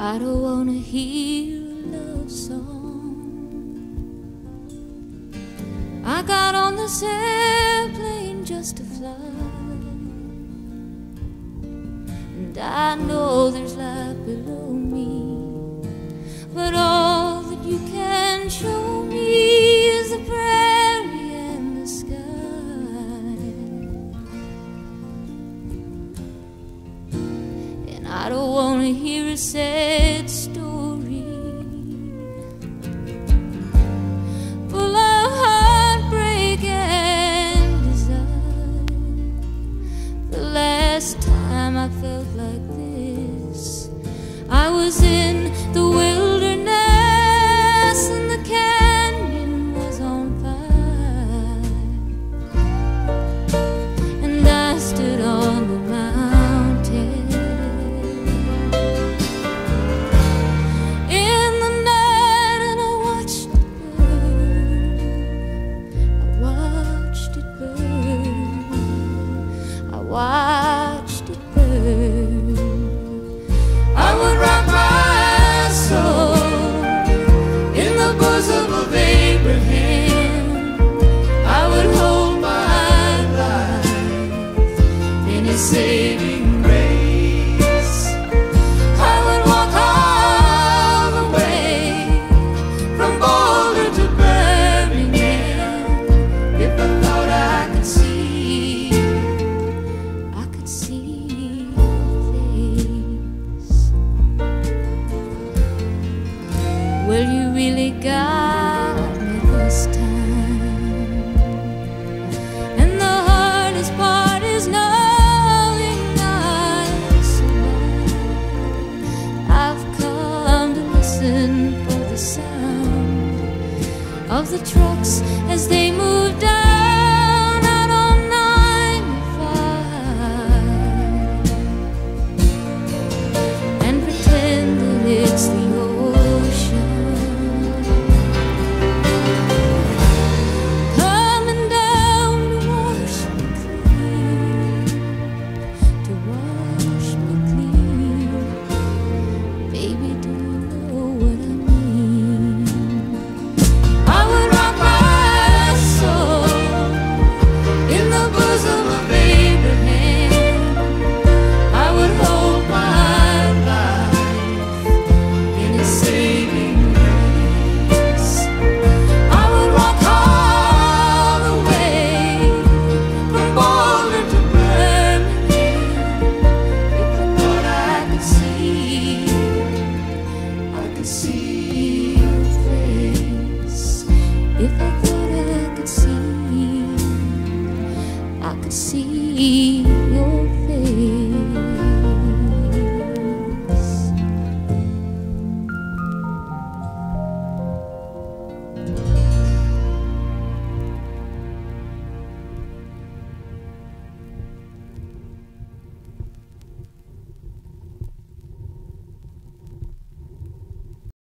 I don't wanna hear a love song. I got on this airplane just to fly, and I know there's life below me, but all that you can show me is the prairie and the sky. And I don't wanna hear a sad story full of heartbreak and desire. The last time I felt like this, I was in